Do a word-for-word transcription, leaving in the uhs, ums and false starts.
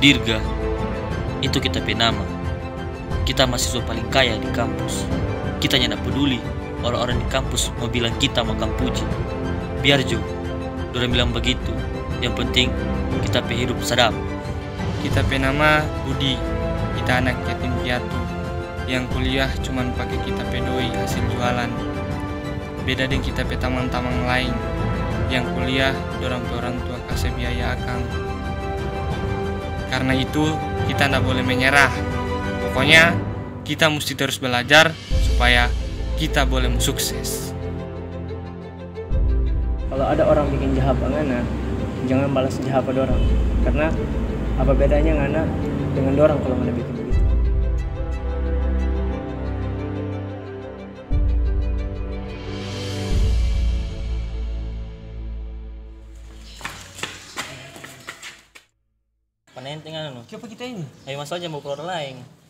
Dirga, itu kita pe nama. Kita mahasiswa paling kaya di kampus. Kita tidak peduli orang-orang di kampus mau bilang kita makan puji. Biar jo, dorang bilang begitu. Yang penting kita pe hidup sadap. Kita pe nama Budi. Kita anak yatim piatu yang kuliah cuman pakai kita pe doi hasil jualan. Beda dengan kita pe taman-taman lain yang kuliah dorang pe orang tua kasih biaya akang. Karena itu kita tidak boleh menyerah. Pokoknya kita mesti terus belajar supaya kita boleh sukses. Kalau ada orang bikin jahat ngana, jangan balas jahat pada orang. Karena apa bedanya ngana dengan dorang kalau ngana bikin begitu. Panenteng anu. Siapa kita ini? Ayo masuk aja mau keluar lain.